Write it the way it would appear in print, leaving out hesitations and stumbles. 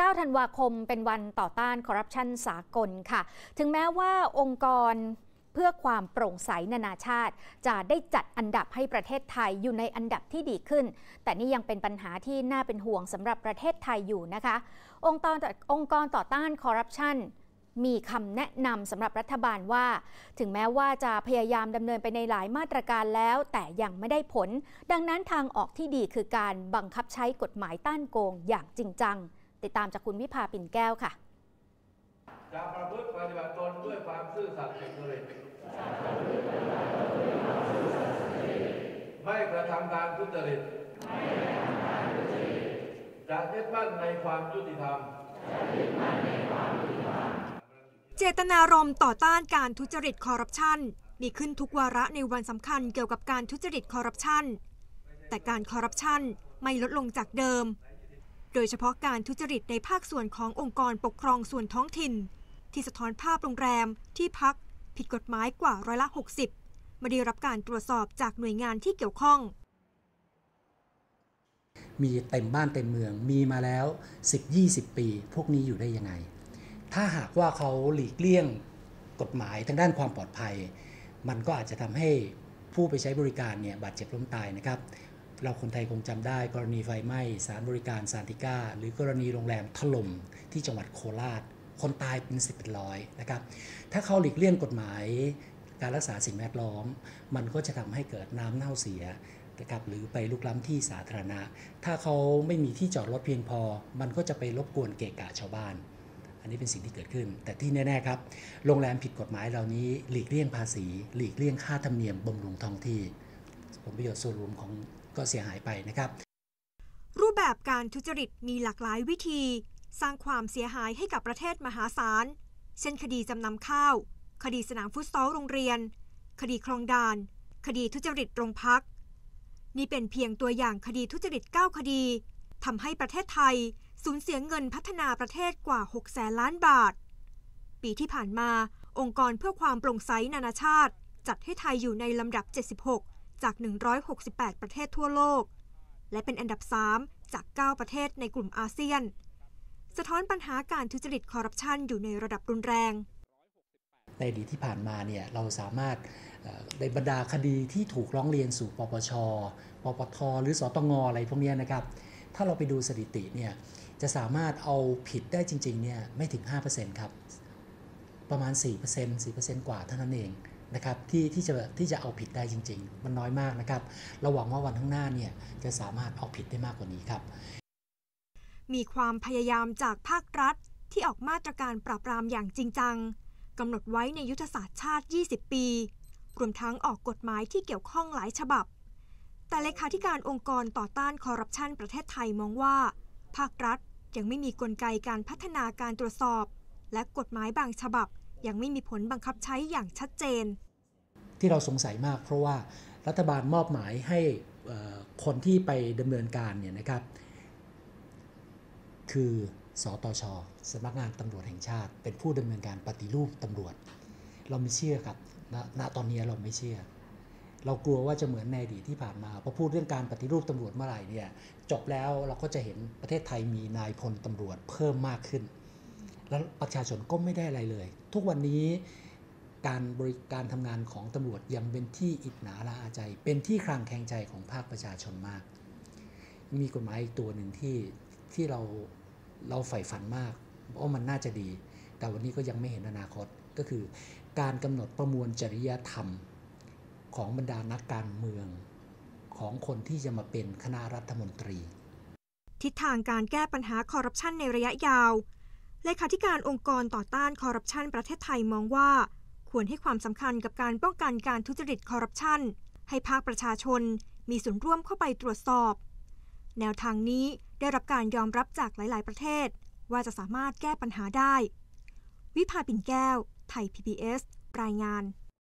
9 ธันวาคมเป็นวันต่อต้านคอร์รัปชันสากลค่ะถึงแม้ว่าองค์กรเพื่อความโปร่งใสนานาชาติจะได้จัดอันดับให้ประเทศไทยอยู่ในอันดับที่ดีขึ้นแต่นี่ยังเป็นปัญหาที่น่าเป็นห่วงสำหรับประเทศไทยอยู่นะคะองค์กรต่อต้านคอร์รัปชันมีคำแนะนำสำหรับรัฐบาลว่าถึงแม้ว่าจะพยายามดำเนินไปในหลายมาตรการแล้วแต่ยังไม่ได้ผลดังนั้นทางออกที่ดีคือการบังคับใช้กฎหมายต้านโกงอย่างจริงจังติดตามจากคุณวิภาปิ่นแก้วค่ะจะประพฤติปฏิบัติตนด้วยความซื่อสัตย์สุจริตไม่กระทำการทุจริตจะยึดมั่นในความยุติธรรมเจตนารมณ์ต่อต้านการทุจริตคอร์รัปชันมีขึ้นทุกวาระในวันสำคัญเกี่ยวกับการทุจริตคอร์รัปชันแต่การคอร์รัปชันไม่ลดลงจากเดิมโดยเฉพาะการทุจริตในภาคส่วนขององค์กรปกครองส่วนท้องถิ่นที่สะท้อนภาพโรงแรมที่พักผิดกฎหมายกว่า60%ไม่ได้รับการตรวจสอบจากหน่วยงานที่เกี่ยวข้องมีเต็มบ้านเต็มเมืองมีมาแล้ว 10-20 ปีพวกนี้อยู่ได้ยังไงถ้าหากว่าเขาหลีกเลี่ยงกฎหมายทางด้านความปลอดภัยมันก็อาจจะทำให้ผู้ไปใช้บริการเนี่ยบาดเจ็บล้มตายนะครับเราคนไทยคงจำได้กรณีไฟไหม้สถานบริการซานติก้าหรือกรณีโรงแรมถล่มที่จังหวัดโคราชคนตายเป็น10เป็นร้อยนะครับถ้าเขาหลีกเลี่ยงกฎหมายการรักษาสิ่งแวดล้อมมันก็จะทำให้เกิดน้ำเน่าเสียนะครับหรือไปลุกล้ำที่สาธารณะถ้าเขาไม่มีที่จอดรถเพียงพอมันก็จะไปรบกวนเกะกะชาวบ้านอันนี้เป็นสิ่งที่เกิดขึ้นแต่ที่แน่ๆครับโรงแรมผิดกฎหมายเหล่านี้หลีกเลี่ยงภาษีหลีกเลี่ยงค่าธรรมเนียมบำรุงท้องที่ผลประโยชน์ส่วนรวมของก็เสียหายไปนะครับรูปแบบการทุจริตมีหลากหลายวิธีสร้างความเสียหายให้กับประเทศมหาศาลเช่นคดีจำนำข้าวคดีสนามฟุตซอลโรงเรียนคดีคลองด่านคดีทุจริตโรงพักนี่เป็นเพียงตัวอย่างคดีทุจริต9คดีทำให้ประเทศไทยสูญเสียเงินพัฒนาประเทศกว่า600,000 ล้านบาทปีที่ผ่านมาองค์กรเพื่อความโปร่งใสนานาชาติจัดให้ไทยอยู่ในลำดับ76จาก168ประเทศทั่วโลกและเป็นอันดับ3จาก9ประเทศในกลุ่มอาเซียนสะท้อนปัญหาการทุจริตคอร์รัปชันอยู่ในระดับรุนแรงในอดีตที่ผ่านมาเนี่ยเราสามารถในบรรดาคดีที่ถูกร้องเรียนสู่ปปช.ปปท.หรือสตง.อะไรพวกนี้นะครับถ้าเราไปดูสถิติเนี่ยจะสามารถเอาผิดได้จริงๆเนี่ยไม่ถึง 5% ครับประมาณ 4% กว่าเท่านั้นเองนะครับที่จะเอาผิดได้จริงๆมันน้อยมากนะครับเราหวังว่าวันข้างหน้าเนี่ยจะสามารถเอาผิดได้มากกว่านี้ครับมีความพยายามจากภาครัฐที่ออกมาตรการปราบปรามอย่างจริงจังกำหนดไว้ในยุทธศาสตร์ชาติ20ปีรวมทั้งออกกฎหมายที่เกี่ยวข้องหลายฉบับแต่เลขาธิการองค์กรต่อต้านคอร์รัปชันประเทศไทยมองว่าภาครัฐยังไม่มีกลไกการพัฒนาการตรวจสอบและกฎหมายบางฉบับยังไม่มีผลบังคับใช้อย่างชัดเจนที่เราสงสัยมากเพราะว่ารัฐบาลมอบหมายให้คนที่ไปดำเนินการเนี่ยนะครับคือสตช.สำนักงานตำรวจแห่งชาติเป็นผู้ดำเนินการปฏิรูปตำรวจเราไม่เชื่อครับณตอนนี้เราไม่เชื่อเรากลัวว่าจะเหมือนในอดีตที่ผ่านมาพอพูดเรื่องการปฏิรูปตำรวจเมื่อไหร่เนี่ยจบแล้วเราก็จะเห็นประเทศไทยมีนายพลตำรวจเพิ่มมากขึ้นแล้วประชาชนก็ไม่ได้อะไรเลยทุกวันนี้การทำงานของตำรวจยังเป็นที่อิจฉาละอาใจเป็นที่คลางแคลงใจของภาคประชาชนมากมีกฎหมายอีกตัวหนึ่งที่เราใฝ่ฝันมากเพราะมันน่าจะดีแต่วันนี้ก็ยังไม่เห็นอนาคตก็คือการกำหนดประมวลจริยธรรมของบรรดานักการเมืองของคนที่จะมาเป็นคณะรัฐมนตรีทิศทางการแก้ปัญหาคอร์รัปชันในระยะยาวเลขาธิการองค์กรต่อต้านคอร์รัปชันประเทศไทยมองว่าควรให้ความสำคัญกับการป้องกันการทุจริตคอร์รัปชันให้ภาคประชาชนมีส่วนร่วมเข้าไปตรวจสอบแนวทางนี้ได้รับการยอมรับจากหลายๆประเทศว่าจะสามารถแก้ปัญหาได้วิภาปิ่นแก้วไทย PBS รายงาน